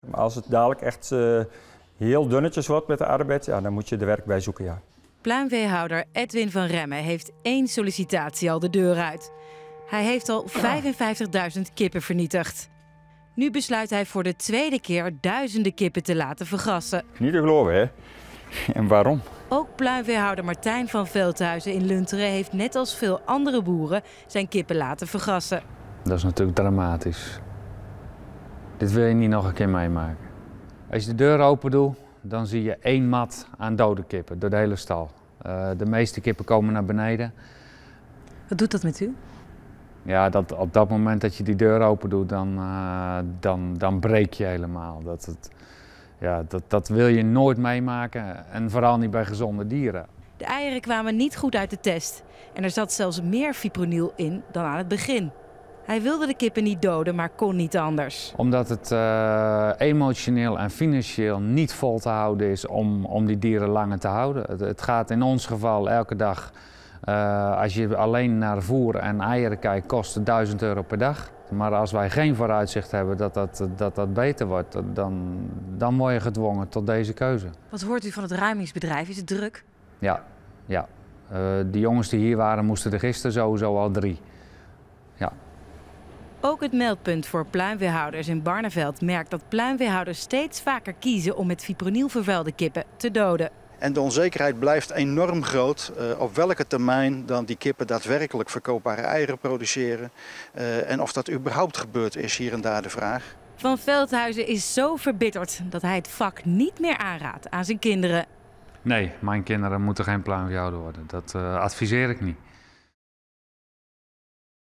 Maar als het dadelijk echt heel dunnetjes wordt met de arbeid, ja, dan moet je er werk bij zoeken, ja. Pluimveehouder Edwin van Remmen heeft 1 sollicitatie al de deur uit. Hij heeft al 55.000 kippen vernietigd. Nu besluit hij voor de 2e keer duizenden kippen te laten vergassen. Niet te geloven, hè? En waarom? Ook pluimveehouder Martijn van Veldhuizen in Lunteren heeft net als veel andere boeren zijn kippen laten vergassen. Dat is natuurlijk dramatisch. Dit wil je niet nog een keer meemaken. Als je de deur open doet, dan zie je 1 mat aan dode kippen door de hele stal. De meeste kippen komen naar beneden. Wat doet dat met u? Ja, op dat moment dat je die deur open doet, dan breek je helemaal. Dat wil je nooit meemaken en vooral niet bij gezonde dieren. De eieren kwamen niet goed uit de test en er zat zelfs meer fipronil in dan aan het begin. Hij wilde de kippen niet doden, maar kon niet anders. Omdat het emotioneel en financieel niet vol te houden is om die dieren langer te houden. Het gaat in ons geval elke dag, als je alleen naar voer en eieren kijkt, kost het €1000 per dag. Maar als wij geen vooruitzicht hebben dat beter wordt, dan word je gedwongen tot deze keuze. Wat hoort u van het ruimingsbedrijf? Is het druk? Ja. Die jongens die hier waren moesten er gisteren sowieso al 3. Ja. Ook het meldpunt voor pluimveehouders in Barneveld merkt dat pluimveehouders steeds vaker kiezen om met fipronil vervuilde kippen te doden. En de onzekerheid blijft enorm groot op welke termijn dan die kippen daadwerkelijk verkoopbare eieren produceren. En of dat überhaupt gebeurt is hier en daar de vraag. Van Veldhuizen is zo verbitterd dat hij het vak niet meer aanraadt aan zijn kinderen. Nee, mijn kinderen moeten geen pluimveehouder worden. Dat adviseer ik niet.